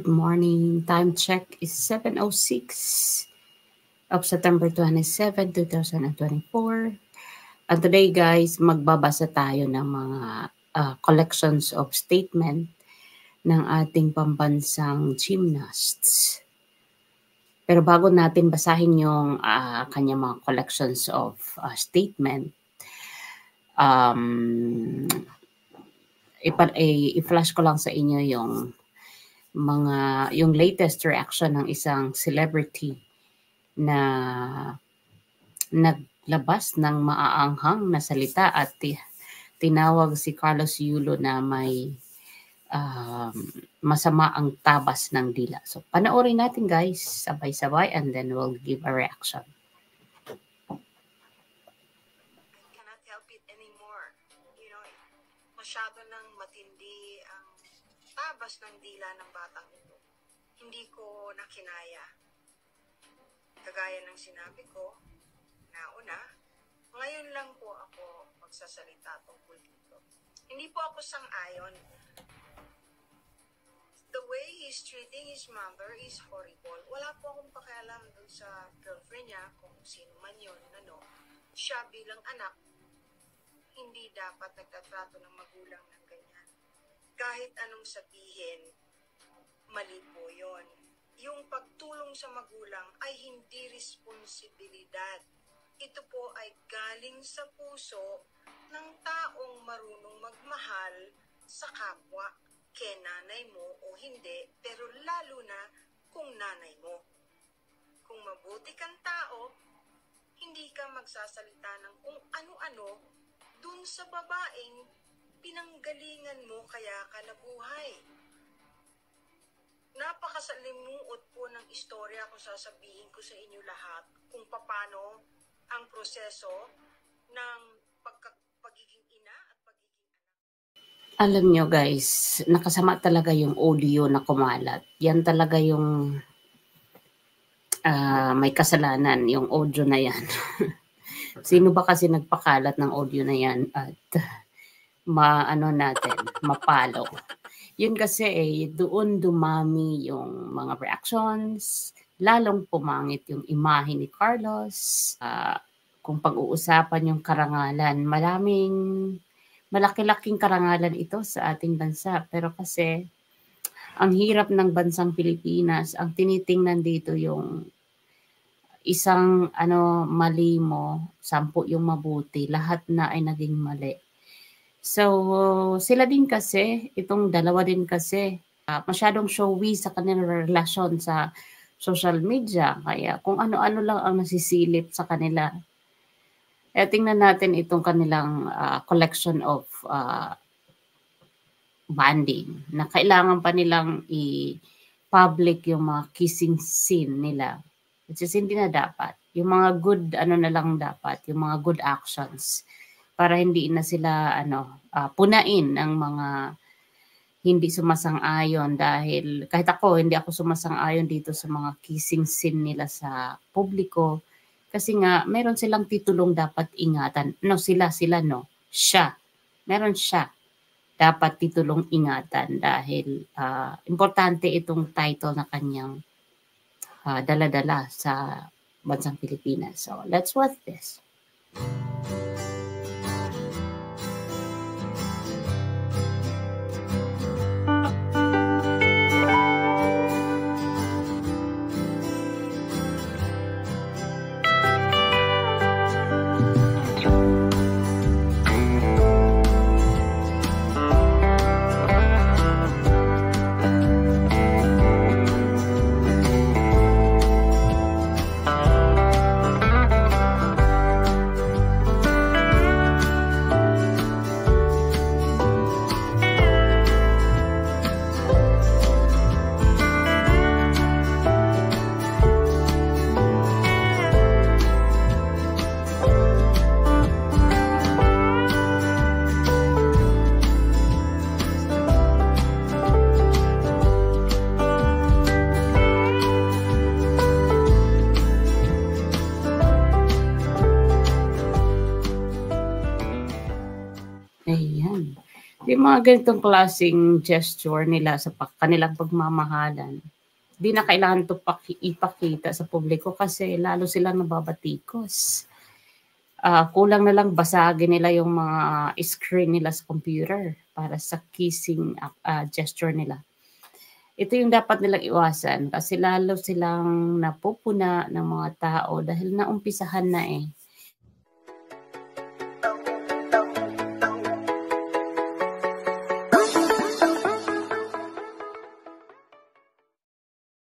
Good morning. Time check is 7:06 of September 27, 2024. And today guys, magbabasa tayo ng mga collections of statement ng ating pambansang gymnasts. Pero bago natin basahin yung kanyang mga collections of statement, i-flash ko lang sa inyo yung latest reaction ng isang celebrity na naglabas ng maaanghang na salita at tinawag si Carlos Yulo na may masama ang tabas ng dila. So panoorin natin guys, sabay-sabay, and then we'll give a reaction. Cannot help it anymore. You know, masyado nang matindi ang tabas ng dila ng batang ito. Hindi ko nakinaya. Kagaya ng sinabi ko, nauna, ngayon lang po ako magsasalita tungkol dito. Hindi po ako sang-ayon. The way he's treating his mother is horrible. Wala po akong pakialam dun sa girlfriend niya, kung sino man yun, siya bilang anak, hindi dapat nagtatrato ng magulang ng ganyan. Kahit anong sabihin, mali po yun. Yung pagtulong sa magulang ay hindi responsibilidad. Ito po ay galing sa puso ng taong marunong magmahal sa kapwa, kay nanay mo o hindi, pero lalo na kung nanay mo. Kung mabuti kang tao, hindi ka magsasalita ng kung ano-ano dun sa babaeng pinanggalingan mo kaya ka nabuhay. Napakasalimuot po ng istorya kung sasabihin ko sa inyo lahat kung paano ang proseso ng pagiging ina at pagiging anak. Alam nyo guys, nakasama talaga yung audio na kumalat. Yan talaga yung may kasalanan, yung audio na yan. Sino ba kasi nagpakalat ng audio na yan at mapalo? Yun kasi doon dumami yung mga reactions, lalong pumangit yung imahe ni Carlos. Kung pag-uusapan yung karangalan, malaki-laking karangalan ito sa ating bansa. Pero kasi, ang hirap ng bansang Pilipinas, ang tinitingnan dito yung isang mali mo, 10 yung mabuti, lahat na ay naging mali. So, sila din kasi, itong dalawa din kasi, masyadong showy sa kanilang relasyon sa social media. Kaya kung ano-ano lang ang nasisilip sa kanila. Tingnan natin itong kanilang collection of bonding na kailangan pa nilang i-public yung mga kissing scene nila. Which is hindi na dapat. Yung mga good na lang dapat, yung mga good actions para hindi na sila punain ng mga hindi sumasang-ayon, dahil kahit ako hindi ako sumasang-ayon dito sa mga kissing scene nila sa publiko. Kasi nga, meron silang titulong dapat ingatan. Siya. Meron siya. Dapat titulong ingatan dahil importante itong title na kanyang dala-dala sa bansang Pilipinas. So, let's watch this. Yung mga ganitong klaseng gesture nila sa kanilang pagmamahalan, di na kailangan ito ipakita sa publiko kasi lalo silang nababatikos. Kulang na lang basagin nila yung mga screen nila sa computer para sa kissing gesture nila. Ito yung dapat nilang iwasan kasi lalo silang napupuna ng mga tao dahil naumpisahan na